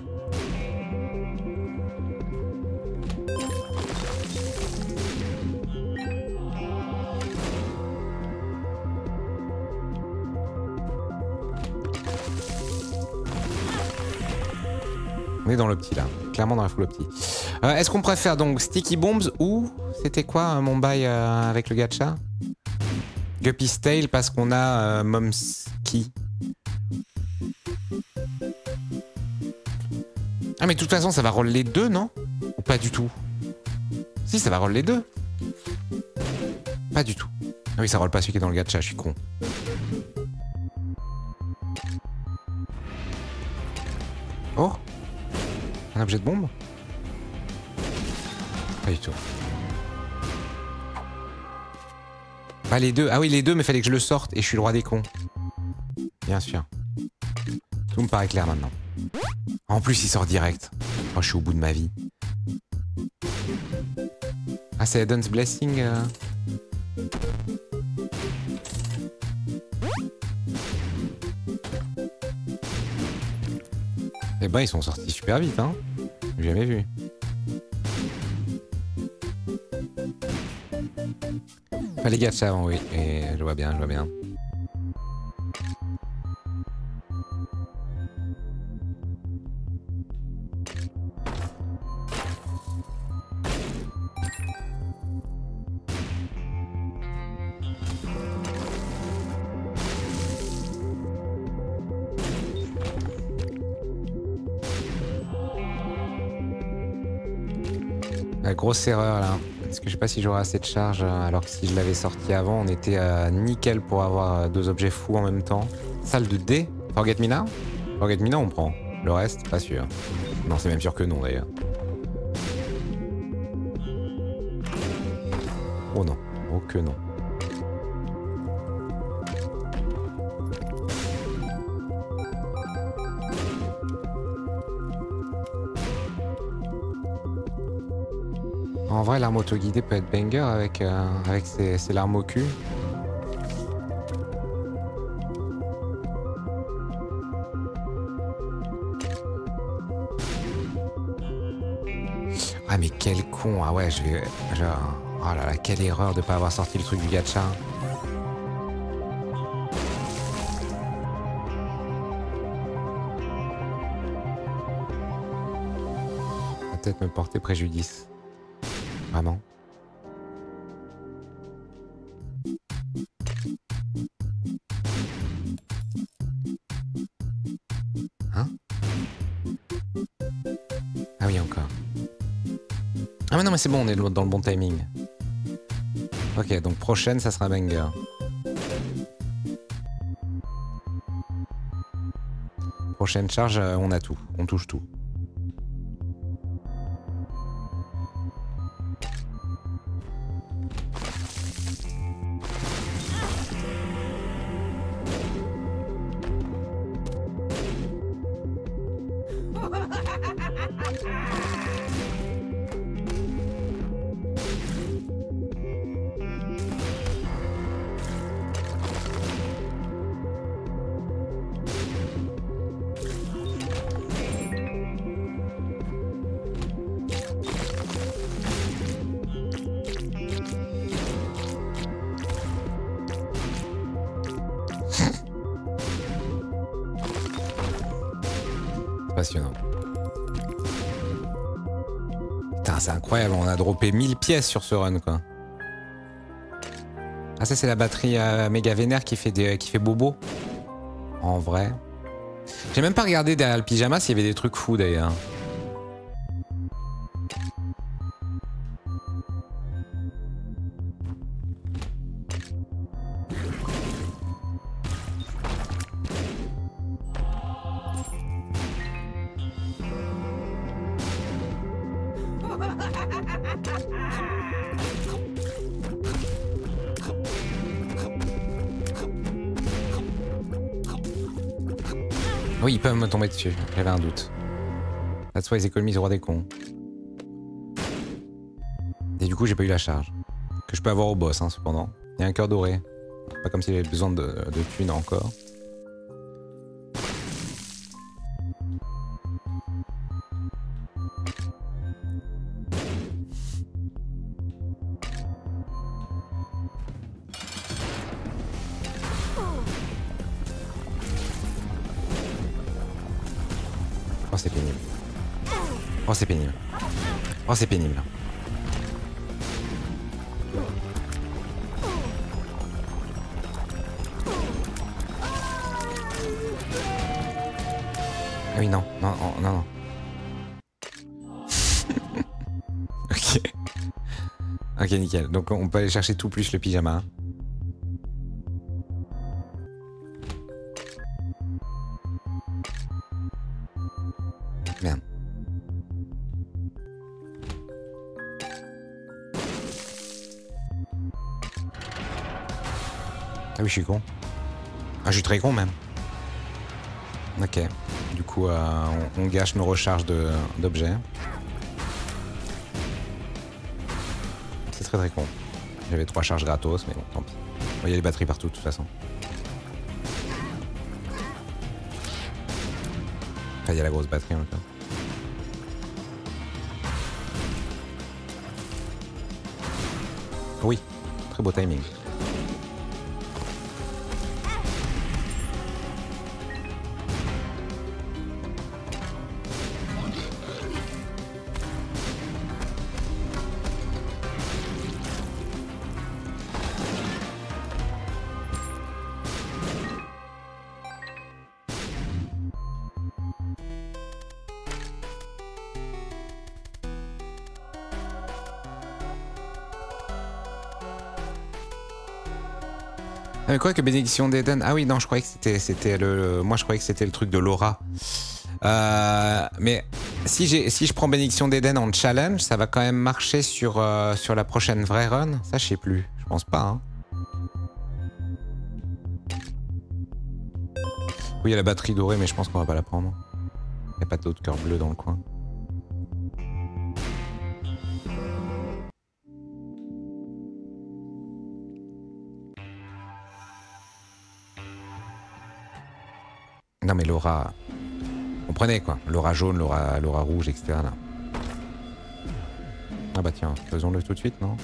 Speaker 1: On est dans l'opti là, clairement dans la full opti. Est-ce qu'on préfère donc Sticky Bombs ou... C'était quoi mon bail avec le gacha? Guppy's Tail parce qu'on a Momski. Ah mais de toute façon ça va roll les deux, non? Ou pas du tout? Si, ça va roll les deux. Pas du tout. Ah oui, ça roll pas celui qui est dans le gacha, je suis con. Oh, un objet de bombe? Pas du tout. Pas les deux. Ah oui, les deux, mais fallait que je le sorte et je suis le roi des cons. Bien sûr. Tout me paraît clair maintenant. En plus, il sort direct. Oh, je suis au bout de ma vie. Ah, c'est Eden's Blessing. Eh ben, ils sont sortis super vite, hein. J'ai jamais vu. Enfin, les gachas avant, oui. Et je vois bien, je vois bien. La grosse erreur là. Parce que je sais pas si j'aurai assez de charge, alors que si je l'avais sorti avant, on était nickel pour avoir deux objets fous en même temps. Salle de dés. Forget Me Now? Forget Me Now on prend. Le reste, pas sûr. Non, c'est même sûr que non d'ailleurs. Oh non. Oh que non. En vrai, l'arme auto-guidée peut être banger avec ses larmes au cul. Ah mais quel con. Ah ouais, oh là là, quelle erreur de pas avoir sorti le truc du gacha. Ça va peut-être me porter préjudice. Vraiment. Hein? Ah oui, encore. Ah mais non, mais c'est bon, on est dans le bon timing. Ok, donc prochaine, ça sera banger. Prochaine charge, on a tout. On touche tout. Passionnant. Putain, Putain, c'est incroyable, on a droppé 1000 pièces sur ce run, quoi. Ah, ça, c'est la batterie méga vénère qui fait bobo. En vrai. J'ai même pas regardé derrière le pyjama s'il y avait des trucs fous, d'ailleurs. Oui, ils peuvent me tomber dessus, j'avais un doute. That's why ils économisent le roi des cons. Et du coup, j'ai pas eu la charge. Que je peux avoir au boss, hein, cependant. Il y a un cœur doré. Pas comme s'il avait besoin de thunes encore. Oh, c'est pénible. Oh, c'est pénible. Oh, c'est pénible. Ah oui, non, non, non, non. Ok. Ok, nickel. Donc on peut aller chercher tout plus le pyjama. Merde. Ah oui, je suis con. Ah, je suis très con même. Ok. Du coup, on gâche nos recharges d'objets. C'est très très con. J'avais 3 charges gratos, mais bon, tant pis. Il y a les batteries partout de toute façon. Enfin, il y a la grosse batterie en même temps. Oui, très beau timing. Ah mais quoi que bénédiction d'Eden? Ah oui non, je croyais que c'était moi je croyais que c'était le truc de Laura. Mais si je prends bénédiction d'Eden en challenge, ça va quand même marcher sur la prochaine vraie run. Ça je sais plus, je pense pas. Hein. Oui il y a la batterie dorée mais je pense qu'on va pas la prendre. Il n'y a pas d'autre cœur bleu dans le coin. Non mais Laura, comprenez quoi, Laura jaune, Laura rouge, etc. Là. Ah bah tiens, faisons-le tout de suite, non?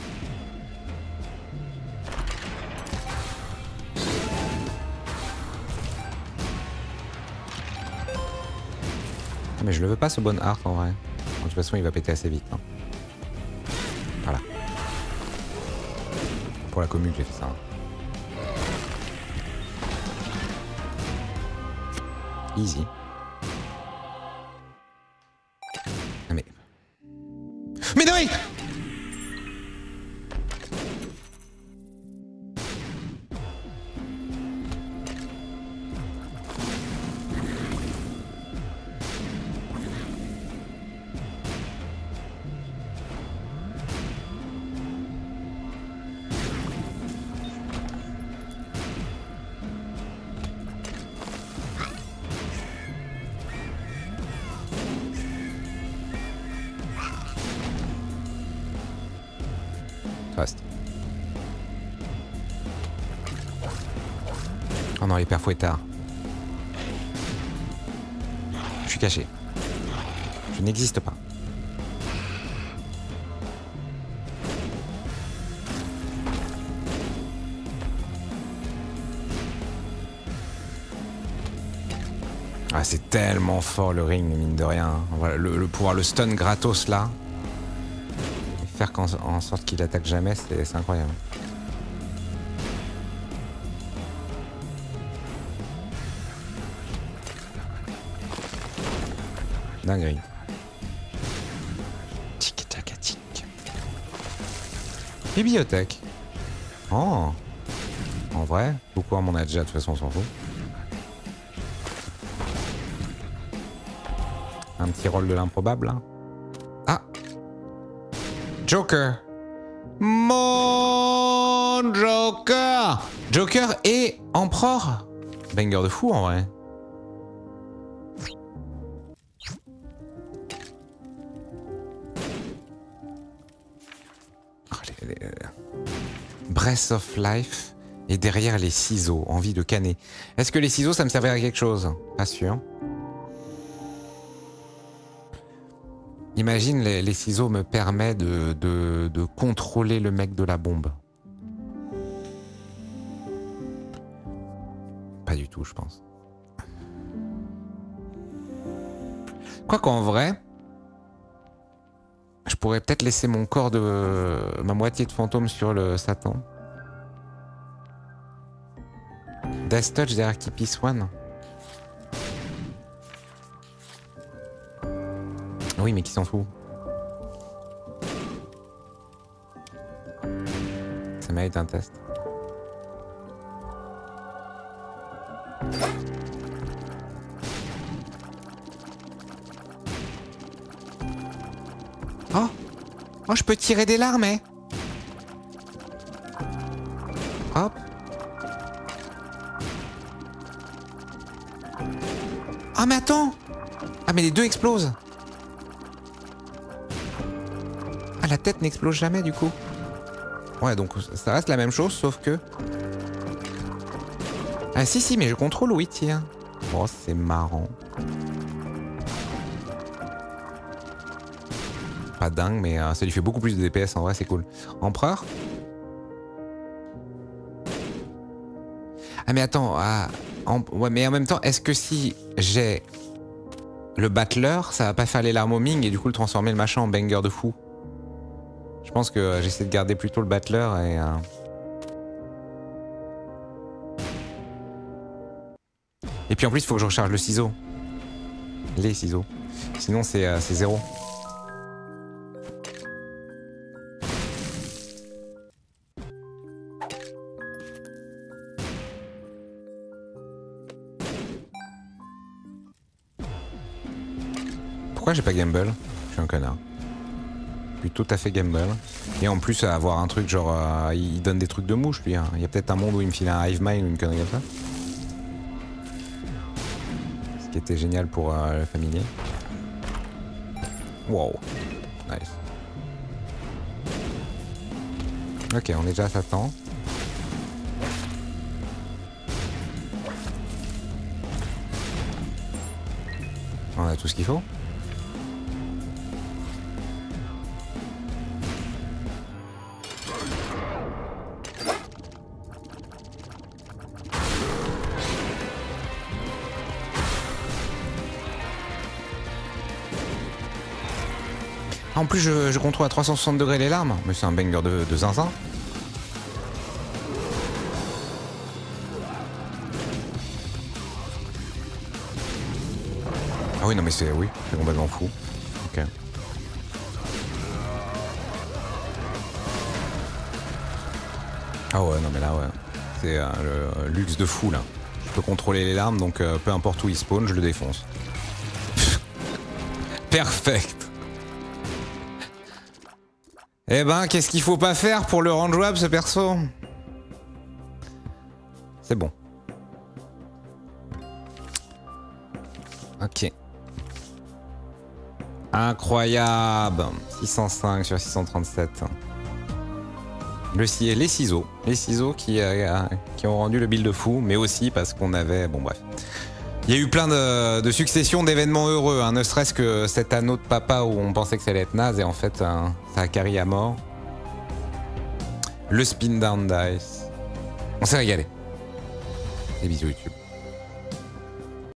Speaker 1: Ah, mais je le veux pas ce bon art en vrai. De toute façon il va péter assez vite. Hein. Voilà. Pour la commune j'ai fait ça. Hein. Easy. Ah mais... Mais non mais... Oh non, les pères fouettards. Je suis caché. Je n'existe pas. Ah, c'est tellement fort le ring, mine de rien. Voilà, le pouvoir, le stun gratos là. faire en sorte qu'il attaque jamais, c'est incroyable. Dinguerie. Tic tac tic. Bibliothèque. Oh. En vrai, beaucoup on a déjà, de toute façon on s'en fout. Un petit rôle de l'improbable là. Ah. Joker. Mon Joker. Joker et Empereur. Banger de fou en vrai. Breath of Life et derrière les ciseaux, envie de canner. Est-ce que les ciseaux ça me servirait à quelque chose? Pas sûr. Imagine les ciseaux me permettent de contrôler le mec de la bombe. Pas du tout je pense. Quoi qu'en vrai, je pourrais peut-être laisser mon corps de ma moitié de fantôme sur le Satan. Death Touch derrière Keepy Swan. Oui, mais qui s'en fout? Ça mérite un test. Oh! Oh, je peux tirer des larmes, hein? Hop! Ah, mais attends! Ah, mais les deux explosent! Ah, la tête n'explose jamais, du coup. Ouais, donc ça reste la même chose, sauf que... Ah, si, mais je contrôle où il tire. Oh, c'est marrant. Pas dingue, mais ça lui fait beaucoup plus de DPS en vrai, c'est cool. Empereur. Ah mais attends, ouais, mais en même temps, est-ce que si j'ai le battleur, ça va pas faire les larmes au Ming et du coup le transformer le machin en banger de fou? Je pense que j'essaie de garder plutôt le battleur et... Et puis en plus, il faut que je recharge le ciseau. Les ciseaux. Sinon, c'est zéro. Pourquoi j'ai pas gamble? Je suis un connard. Je suis tout à fait gamble. Et en plus, avoir un truc genre... il donne des trucs de mouche, lui. Hein. Il y a peut-être un monde où il me file un hive mind ou une connerie comme ça. Ce qui était génial pour le familier. Wow. Nice. Ok, on est déjà à Satan. On a tout ce qu'il faut. En plus, je contrôle à 360 degrés les larmes, mais c'est un banger de zinzin. Ah oui, non mais c'est complètement fou. Ok. Ah ouais, non mais là ouais, c'est le luxe de fou là. Je peux contrôler les larmes, donc peu importe où il spawn, je le défonce. Perfect. Eh ben, qu'est-ce qu'il faut pas faire pour le rendre jouable ce perso? C'est bon. Ok. Incroyable. 605 sur 637. Les ciseaux. Les ciseaux qui ont rendu le build fou, mais aussi parce qu'on avait... Bon bref. Il y a eu plein de successions d'événements heureux, hein, ne serait-ce que cet anneau de papa où on pensait que ça allait être naze et en fait ça a carry à mort. Le spin down dice. On s'est régalé. Des bisous YouTube.